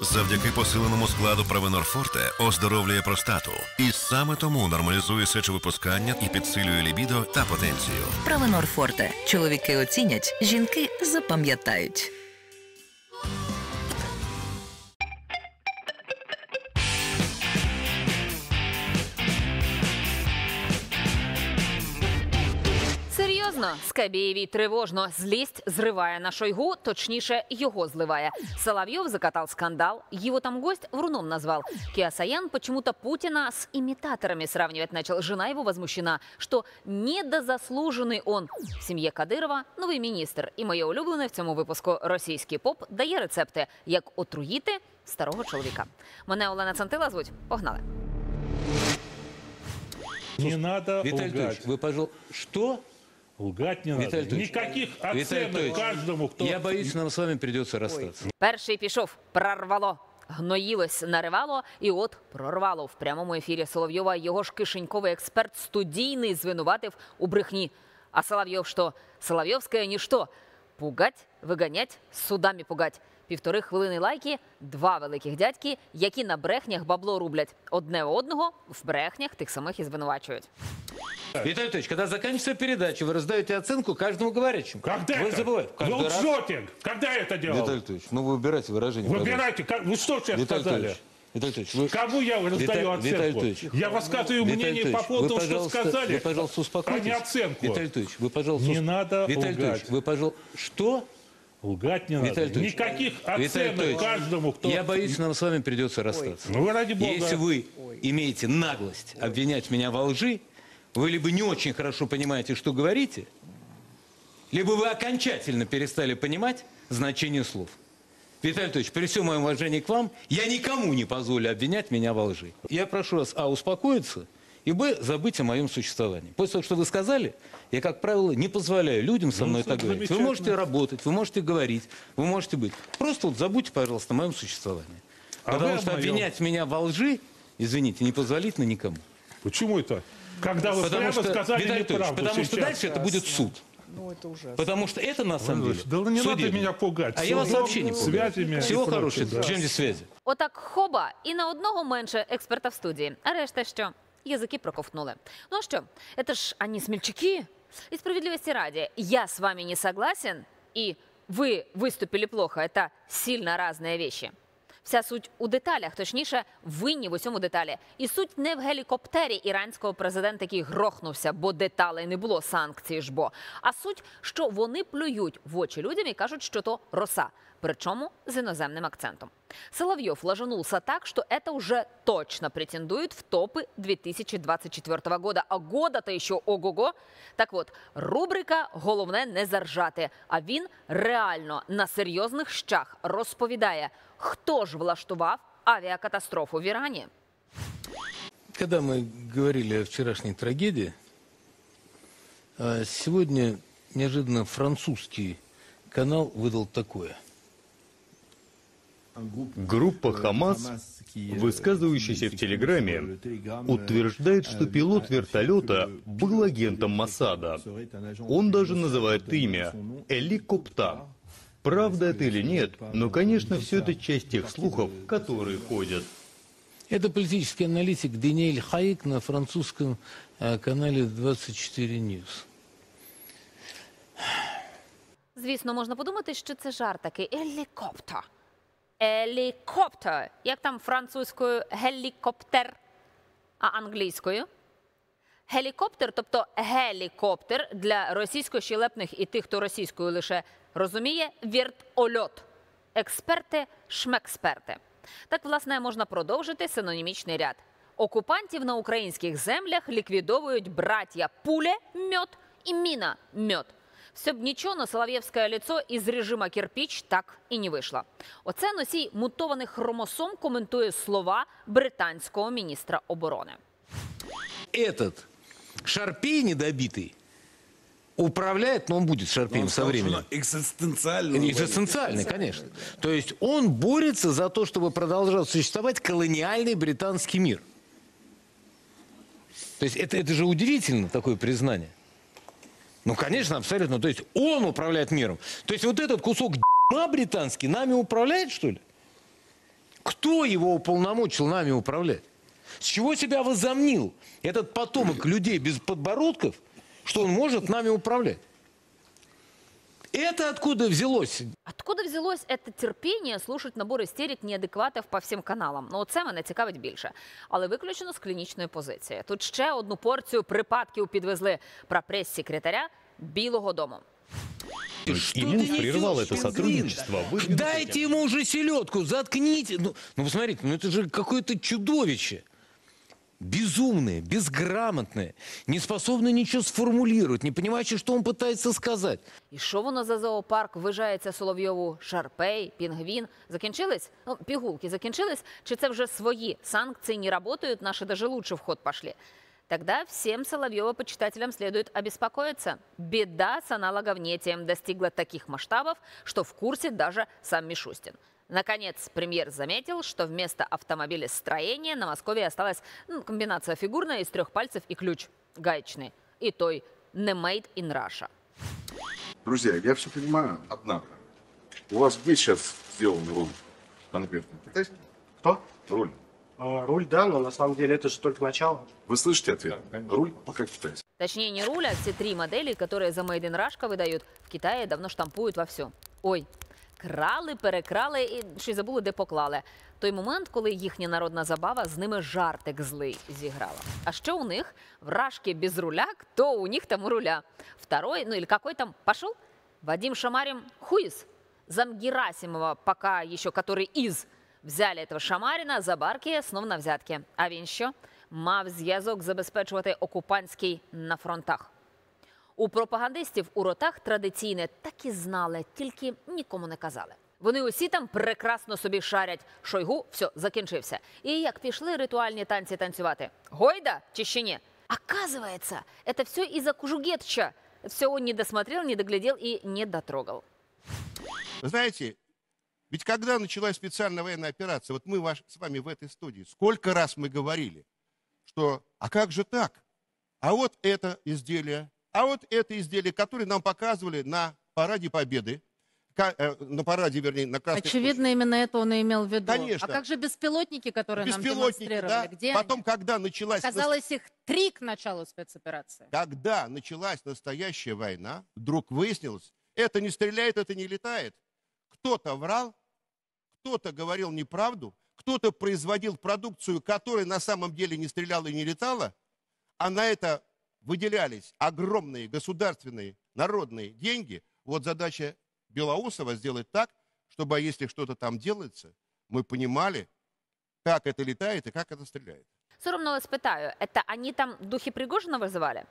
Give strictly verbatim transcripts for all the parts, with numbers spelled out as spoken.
Завдяки посиленому складу Провенор Форте оздоровлює простату. І саме тому нормалізує сечовипускання і підсилює лібідо та потенцію. Провенор Форте. Чоловіки оцінять, жінки запам'ятають. Скабєєвій тривожно. Злість зриває на Шойгу, точніше, його зливає. Соловьев закатал скандал, его там гость вруном назвал. Киасаян почему-то Путина с имитаторами сравнивать начал. Жена его возмущена, что недозаслужений он. В сім'ї Кадирова новий міністр. І моє улюблене в цьому випуску російський поп дає рецепти, як отруїти старого чоловіка. Мене Олена Цантила звуть. Погнали. Не надо Виталий лгать. Вы, пожалуйста, что? Лгать не Виталий надо. Никаких оценок Виталий каждому, кто... Я боюсь, нам с вами придется расстаться. Перший пішов, прорвало. Гноїлось, наривало, і от прорвало. В прямому ефірі Соловйова його ж кишеньковий експерт студійний звинуватив у брехні. А Соловйов що? Соловйовське ніщо. Пугать, виганять, судами пугать. Півтори хвилини лайки, два великих дядьки, які на брехнях бабло рублять. Одне одного в брехнях тих самих і звинувачують. Виталий Анатольевич, когда заканчивается передача, вы раздаете оценку каждому говорящему. Когда вы это? забываете. Вы Каждый раз. лжете. Когда я это делал? Виталий Анатольевич, ну вы выбирайте выражение. Выбирайте. Как... Вы что сейчас Виталий сказали? Анатольевич, Виталий Анатольевич, вы... Кому я раздаю Виталий- оценку? Виталий Анатольевич. Я высказываю Виталий мнение по Анатольевич, поводу вы, того, что пожалуйста, сказали, вы, пожалуйста, а успокойтесь. не оценку. Виталий Анатольевич, вы, пожалуйста... Не надо Виталий лгать. Анатольевич, вы, пожалуйста... Что? Лгать не надо. Виталий Анатольевич, Никаких Виталий оценок Анатольевич, каждому, кто... Я боюсь, нам с вами придется расстаться. Ну вы ради бога. Если вы имеете наглость обвинять меня во лжи, вы либо не очень хорошо понимаете, что говорите, либо вы окончательно перестали понимать значение слов. Виталий Анатольевич, при всем моем уважении к вам, я никому не позволю обвинять меня во лжи. Я прошу вас, а, успокоиться, и, б, забыть о моем существовании. После того, что вы сказали, я, как правило, не позволяю людям со мной Ну, так говорить. Вы можете работать, вы можете говорить, вы можете быть. Просто вот забудьте, пожалуйста, о моем существовании. А Потому вы что о моем. обвинять меня во лжи, извините, непозволительно никому. Почему это? Когда вы Потому прямо что, сказали Виталий Анатольевич, неправду потому что сейчас. дальше это будет суд. Ну, это ужасно. Потому что это, на самом деле, Да не надо судебное. меня пугать. А я вас Судом, вообще не пугаю. связями Всего и прочее, хорошего. да. Чем здесь связи? Отак хоба, і на одного менше експерта в студії. А решта що? Язики проковтнули. Ну а что, это ж они смельчаки. И справедливости ради, я с вами не согласен, и вы выступили плохо. Это сильно разные вещи. Вся суть у деталях, точніше, винні в усьому деталі. І суть не в гелікоптері іранського президента, який грохнувся, бо деталей не було, санкції ж бо. А суть, що вони плюють в очі людям і кажуть, що то роса. Причому з іноземним акцентом. Соловьев ложанулся так, что это уже точно претендует в топы две тысячи двадцать четвёртого года. А года-то еще ого-го. Так от, рубрика «Головне не заржати». А він реально на серйозних щах розповідає, хто ж влаштував авіакатастрофу в Ірані. Когда мы говорили о вчерашней трагедии, сегодня неожиданно французский канал выдал такое. Группа «Хамас», высказывающаяся в Телеграме, утверждает, что пилот вертолета был агентом Моссада. Он даже называет имя – Эли Коптар. Правда это или нет, но, конечно, все это часть тех слухов, которые ходят. Это политический аналитик Даниэль Хаик на французском э, канале двадцать четыре News. Звісно, можна подумати, що це жарт такий. Елікоптер. Елікоптер. Як там французькою гелікоптер, а англійською? Гелікоптер, тобто гелікоптер для російсько-щелепних і тих, хто російською лише розуміє, вертольот. Експерти, шмексперти. Так, власне, можна продовжити синонімічний ряд. Окупантів на українських землях ліквідовують браття пулемет і міномет. Все б нічого, но солов'євське лицо із режима кирпич так і не вийшло. Оце носій мутованих хромосом коментує слова британського міністра оборони. Этот шарпей недобитый управляет, но он будет шарпеем со временем. Экзистенциальный. Экзистенциальный, конечно. То есть он борется за то, чтобы продолжал существовать колониальный британский мир. То есть это, это же удивительно, такое признание. Ну, конечно, абсолютно. То есть он управляет миром. То есть вот этот кусок дерьма британский нами управляет, что ли? Кто его уполномочил нами управлять? С чего себя возомнил этот потомок людей без подбородков, что он может нами управлять? Это откуда взялось? Откуда взялось это терпіння слушати набор істерик неадекватів по всім каналам? Ну, це мене цікавить більше. Але виключено з клінічної позиції. Тут ще одну порцію припадків підвезли про прес-секретаря Білого дому. Ильин прервал это сотрудничество. выдвинув Дайте ему уже селедку, заткните. Ну, ну посмотрите, ну это же какое-то чудовище. Безумное, безграмотное, не способное ничего сформулировать, не понимающее, что он пытается сказать. І що воно за зоопарк ввижається Соловйову? Шарпей, пінгвін. Закінчились? Ну, пігулки закінчились? Чи це вже свої санкции не работают, наши даже лучше в ход пошли? Тогда всем Соловьева почитателям следует обеспокоиться. Беда с аналоговнетием достигла таких масштабов, что в курсе даже сам Мишустин. Наконец, премьер заметил, что вместо автомобилестроения на Москве осталась ну, комбинация фигурная из трех пальцев и ключ гаечный. И той не made in Russia. Друзья, я все понимаю, однако. У вас где сейчас сделан руль конкретно? Китайский? Кто? Руль. А, руль, да, но на самом деле это же только начало. Вы слышите ответ? Руль пока китайский. Точнее, не руль, а все три модели, которые за Made in Russia выдают, в Китае давно штампують вовсю. Ой, крали, перекрали і ще й забули, де поклали. Той момент, коли їхня народна забава з ними жартик злий зіграла. А що у них? Вражки без руля, кто у них там у руля? Второй, ну или какой там, пошел? Вадим Шамарин хуиз. Зам Герасимова, пока еще который из. Взяли этого Шамарина за барки, знов на взятки. А він що? Мав зв'язок забезпечувати окупантський на фронтах. У пропагандистів у ротах традиційне так і знали, тільки нікому не казали. Вони усі там прекрасно собі шарять. Шойгу, все, закінчився. І як пішли ритуальні танці танцювати? Гойда чи ще ні? Оказывается, это все из-за Кужугетча. Все он не досмотрел, не доглядел и не дотрогал. Вы знаете, ведь когда началась специальная военная операция, вот мы ваш, с вами в этой студии, сколько раз мы говорили, что а как же так? А вот это изделие, а вот это изделие, которое нам показывали на параде Победы, на параде, вернее, на Красной Очевидно, площади. именно это он и имел в виду. Конечно. А как же беспилотники, которые Беспилотники, нам да. демонстрировали? Где Потом, они? когда началась... Казалось, их три к началу спецоперации. Когда началась настоящая война, вдруг выяснилось, это не стреляет, это не летает. Кто-то врал, кто-то говорил неправду, кто-то производил продукцию, которая на самом деле не стреляла и не летала, а на это выделялись огромные государственные народные деньги. Вот задача Белоусова сделать так, чтобы, если что-то там делается, мы понимали, как это летает и как это стреляет. Соромно вас питаю, это они там духи Пригожина вызывали?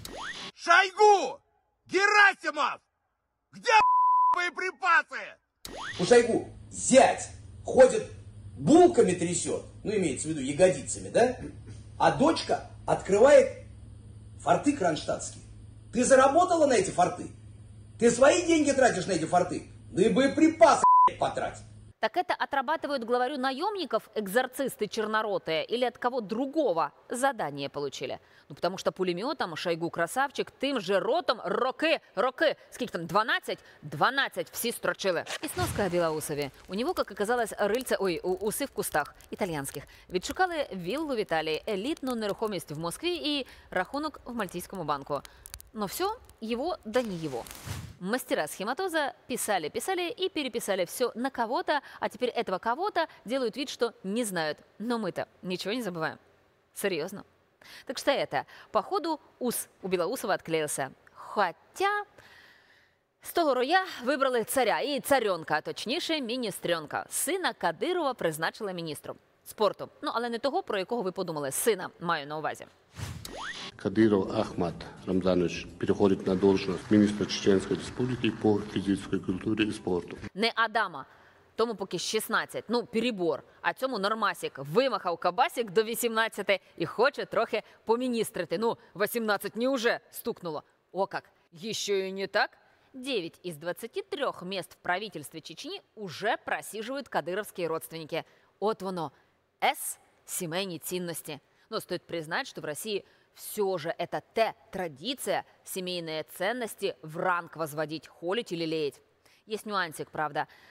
Шойгу! Герасимов! Где боеприпасы? У Шойгу зять ходит, булками трясет, ну, имеется в виду ягодицами, да? А дочка открывает форты кронштадтские. Ты заработала на эти форты? Ты свои деньги тратишь на эти форты? Да и боеприпасы потрать. Так это отрабатывают главарю наемников экзорцисты черноротые или от кого другого задание получили? Ну, потому что пулеметом Шойгу красавчик тим же ротом роки, роки, сколько там, дванадцать? дванадцать всі строчили. І сноска о Білоусові. У него, как оказалось, рыльце, ой, усы в кустах, итальянских. Відшукали виллу в Италии, элитную нерухомість в Москве и рахунок в Мальтийскому банку. Но все его да не его. Мастера схематоза писали-писали и переписали все на кого-то, а теперь этого кого-то делают вид, что не знают. Но мы-то ничего не забываем. Серьезно. Так что это, походу, ус у Белоусова отклеился. Хотя з того роя вибрали царя і царенка, а точніше міністренка. Сина Кадирова призначили міністром спорту. Ну, але не того, про якого ви подумали. Сина маю на увазі. Кадыров Ахмат Рамзанович переходит на должность министра Чеченской республики по физической культуре и спорту. Не Адама, тому поки шістнадцять, ну перебор, а цьому нормасик вимахав кабасик до вісімнадцяти і хоче трохи поміністрити. Ну, вісімнадцять не уже стукнуло. О как, еще и не так? девять из двадцати трёх мест в правительстве Чечни уже просиживают кадыровские родственники. От воно, С – сімейні цінності. Но стоит признать, что в России все же это Т – традиция семейные ценности в ранг возводить, холить или леять. Есть нюансик, правда.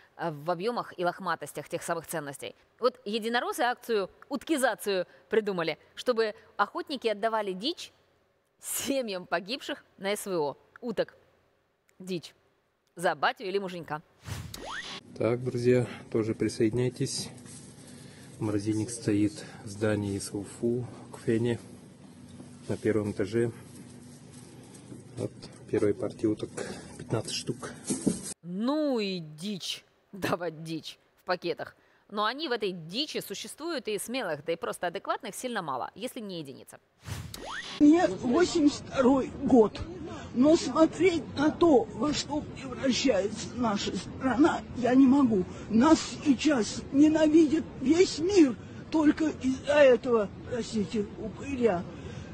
в объемах и лохматостях тех самых ценностей. Вот единороссы акцию «Уткизацию» придумали, чтобы охотники отдавали дичь семьям погибших на СВО. Уток. Дичь. За батю или муженька. Так, друзья, тоже присоединяйтесь. Морозильник стоит в здании СУФУ к Фене на первом этаже. Вот первой партии уток пятнадцать штук. Ну и дичь. Давать дичь в пакетах. Но они в этой дичи существуют, и смелых, да и просто адекватных сильно мало, если не единица. Мне восемьдесят второй год, но смотреть на то, во что превращается наша страна, я не могу. Нас сейчас ненавидит весь мир только из-за этого, простите, упыря.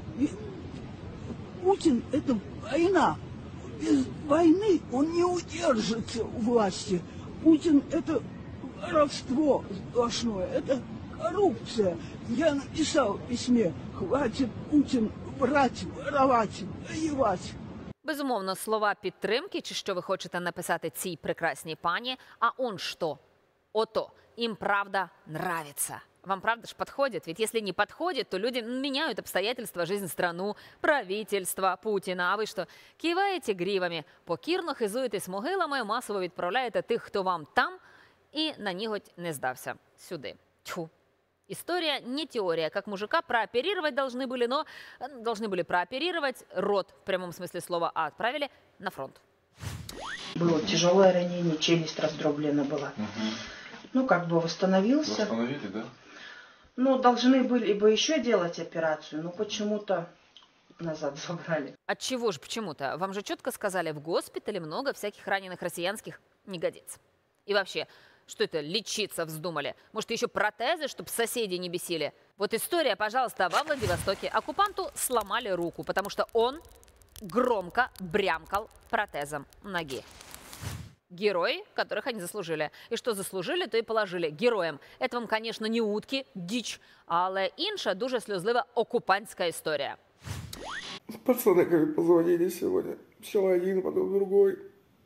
Путин – это война. Без войны он не удержится у власти. Путин – это воровство сплошное, это коррупция. Я написал в письме: хватит, Путин, врать, воровать, воевать. Безумовно, слова підтримки, чи що ви хочете написати цій прекрасній пані, а он что? Ото, им правда нравится. Вам правда ж подходит? Ведь если не подходит, то люди меняют обстоятельства, жизнь, страну, правительство, Путіна. А ви що? Киваєте гривами, покірно хизуєтесь могилами, масово відправляєте тих, хто вам там, і на ніготь не здався. Сюди. Тьфу. История не теория. Как мужика прооперировать должны были, но должны были прооперировать рот, в прямом смысле слова, а отправили на фронт. Было тяжелое ранение, челюсть раздроблена была. Угу. Ну, как бы восстановился. Восстановили, да? Ну, должны были бы еще делать операцию, но почему-то назад забрали. От чего же почему-то? Вам же четко сказали, в госпитале много всяких раненых россиянских не годится. И вообще, что это, лечиться вздумали? Может, еще протезы, чтобы соседи не бесили? Вот история, пожалуйста, во Владивостоке. Оккупанту сломали руку, потому что он громко брямкал протезом ноги. Герои, которых они заслужили. И что заслужили, то и положили героям. Это вам, конечно, не утки, дичь, але інша дуже сльозлива оккупантська історія. Пацаны как позвонили сегодня. Сначала один, потом другой.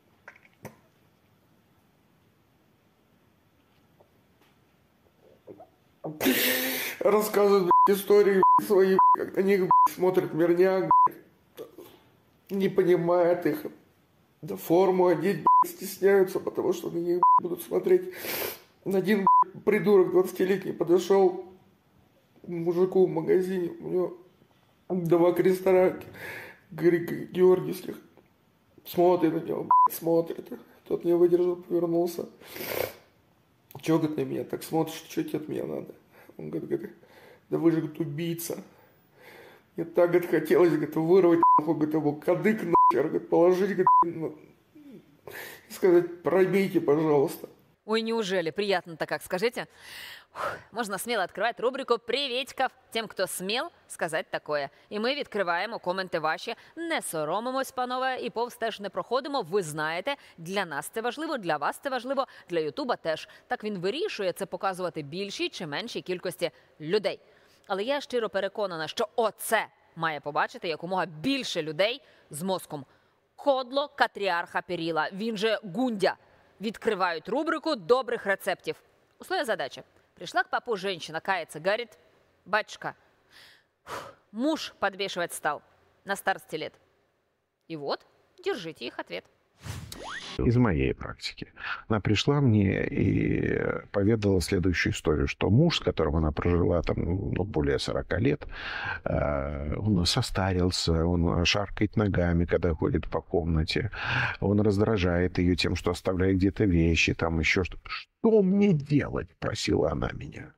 Рассказывают, блядь, истории, блядь, свои, блядь, как на них, блядь, смотрит мирняк, блядь, не понимает их. Да форму одеть, блядь, стесняются, потому что на них, блядь, будут смотреть. Один, блядь, придурок двадцатилетний подошел к мужику в магазине, у него два креста георгиевских. Смотрит на него, блядь, смотрит. Тот не выдержал, повернулся. Чего, говорит, на меня так смотришь, что тебе от меня надо? Он говорит, да вы же, говорит, убийца. Мне так, говорит, хотелось, говорит, вырвать, нахуй, говорит, его кадык, нахер, говорит, положить, говорит, ну, и сказать, пробейте, пожалуйста. Ой, неужели? Приятно-то как, скажите? Фух, можна сміло відкривати рубрику «Привітьків» тим, хто смів сказати такое. І ми відкриваємо коменти ваші. Не соромимось, панове, і повз теж не проходимо. Ви знаєте, для нас це важливо, для вас це важливо, для Ютуба теж. Так він вирішує це показувати більшій чи меншій кількості людей. Але я щиро переконана, що оце має побачити якомога більше людей з мозком. Кодло Катріарха Періла, він же Гундя. Відкривають рубрику добрих рецептів. Условия задачи. Пришла к папу женщина, кается, говорит: батюшка, фух, муж подвешивать стал на старости лет. И вот, держите их ответ. Из моей практики. Она пришла мне и поведала следующую историю, что муж, с которым она прожила там, ну, более сорока лет, он состарился, он шаркает ногами, когда ходит по комнате, он раздражает ее тем, что оставляет где-то вещи, там еще что-то. Что мне делать? Просила она меня.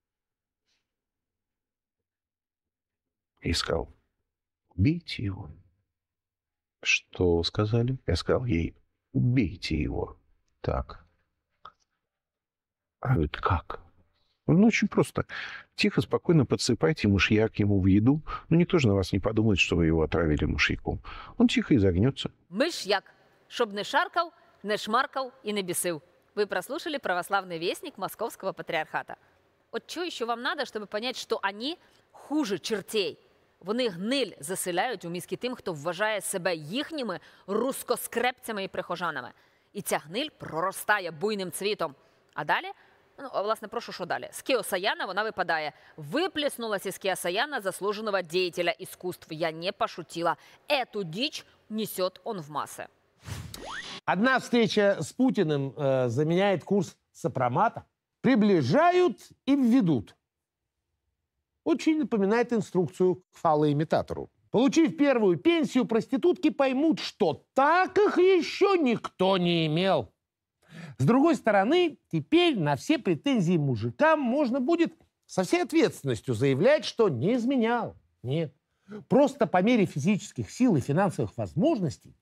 И сказал: убейте его. Что сказали? Я сказал ей: убейте его. Так. А говорит: как? Ну, очень просто. Тихо, спокойно подсыпайте мышьяк ему в еду. Ну, никто же на вас не подумает, что вы его отравили мышьяком. Он тихо изогнется. Мышьяк. Чтоб не шаркал, не шмаркал и не бесил. Вы прослушали православный вестник Московского патриархата. Вот что еще вам надо, чтобы понять, что они хуже чертей? Вони гниль заселяють у мізки тим, хто вважає себе їхніми рускоскрепцями і прихожанами. І ця гниль проростає буйним цвітом. А далі, ну, власне, прошу, що далі? З Кіосаяна вона випадає. Выплеснулась из Киосаяна заслуженного деятеля искусств. Я не пошутила. Эту дичь несет он в массы. Одна встреча с Путиным э, заменяет курс сопромата. Приближают и введут. Очень напоминает инструкцию к фалоимитатору. Получив первую пенсию, проститутки поймут, что так их еще никто не имел. С другой стороны, теперь на все претензии мужикам можно будет со всей ответственностью заявлять, что не изменял. Нет. Просто по мере физических сил и финансовых возможностей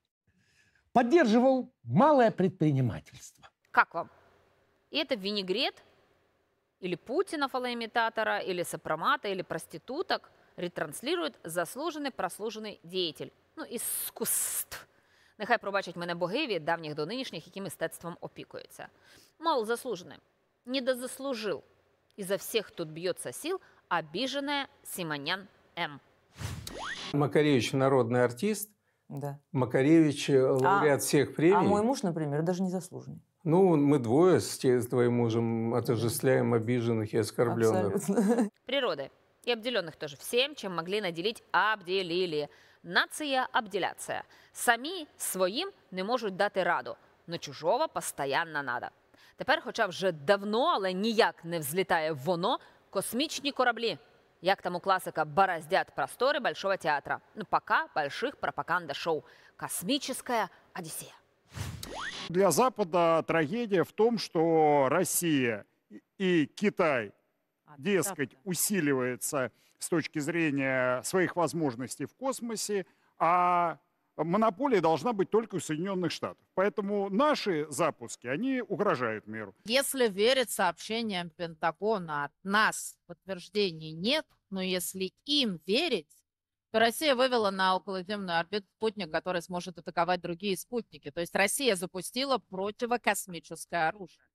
поддерживал малое предпринимательство. Как вам? И это винегрет? Или Путина фалоимитатора, или сопромата, или проституток ретранслирует заслужений прослужений діятель. Ну, іскусств. Нехай пробачать мене боги від давніх до нинішніх, які мистецтвом опікуються. Мол, заслужений. Недозаслужил. Из-за всех тут бьется сил обиженная Симонян М. Макаревич народный артист. Да. Макаревич лауреат а, всех премий. А мой муж, например, даже не заслуженный. Ну, мы двое с, те, с твоим мужем отождествляем обиженных и оскорбленных. Абсолютно. Природы. И обделенных тоже всем, чем могли наделить, обделили. Нація – обделяться. Самі своїм не можуть дати раду, но чужого постоянно надо. Тепер, хоча вже давно, але ніяк не взлітає воно, космічні кораблі. Як там у классика бороздят просторы Большого театра. Ну, пока больших пропаганда-шоу. Космическая Одиссея. Для Запада трагедия в том, что Россия и Китай, дескать, усиливается с точки зрения своих возможностей в космосе, а монополия должна быть только у Соединенных Штатов. Поэтому наши запуски, они угрожают миру. Если верить сообщениям Пентагона, от нас подтверждений нет, но если им верить, то Россия вывела на околоземную орбиту спутник, который сможет атаковать другие спутники. То есть Россия запустила противокосмическое оружие.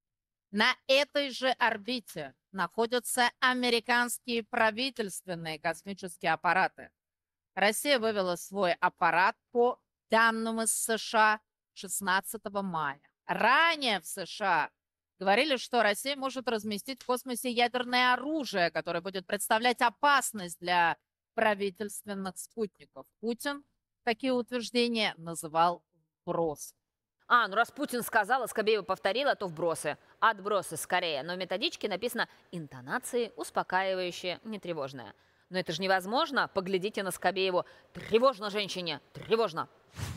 На этой же орбите находятся американские правительственные космические аппараты. Россия вывела свой аппарат по данным из США шестнадцатого мая. Ранее в США говорили, что Россия может разместить в космосе ядерное оружие, которое будет представлять опасность для правительственных спутников. Путин такие утверждения называл вбросом. А, ну раз Путин сказал, а Скобеева повторила, то вбросы. Отбросы скорее. Но в методичке написано интонации успокаивающие, не тревожные. Но это же невозможно. Поглядите на Скобееву. Тревожно женщине, тревожно.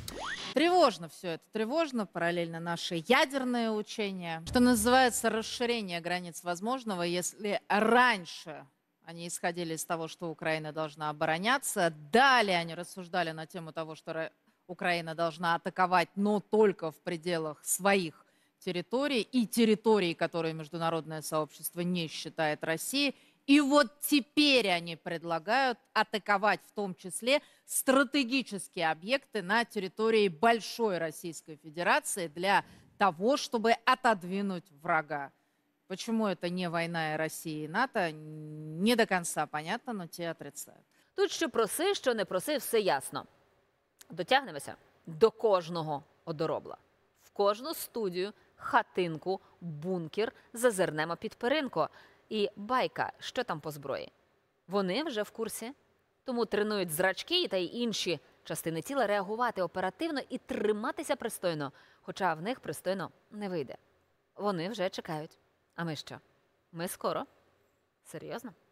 Тревожно все это, тревожно. Параллельно наши ядерные учения. Что называется расширение границ возможного, если раньше они исходили из того, что Украина должна обороняться, далее они рассуждали на тему того, что Украина должна атаковать, но только в пределах своих территорий и территорий, которые международное сообщество не считает Россией. И вот теперь они предлагают атаковать в том числе стратегические объекты на территории Большой Российской Федерации для того, чтобы отодвинуть врага. Почему это не война и России и НАТО, не до конца понятно, но те отрицают. Тут що проси, що не проси, все ясно. Дотягнемося до кожного одоробла. В кожну студію, хатинку, бункер зазирнемо під перинку. І байка, що там по зброї. Вони вже в курсі. Тому тренують зрачки та й інші частини тіла реагувати оперативно і триматися пристойно. Хоча в них пристойно не вийде. Вони вже чекають. А ми що? Ми скоро? Серйозно?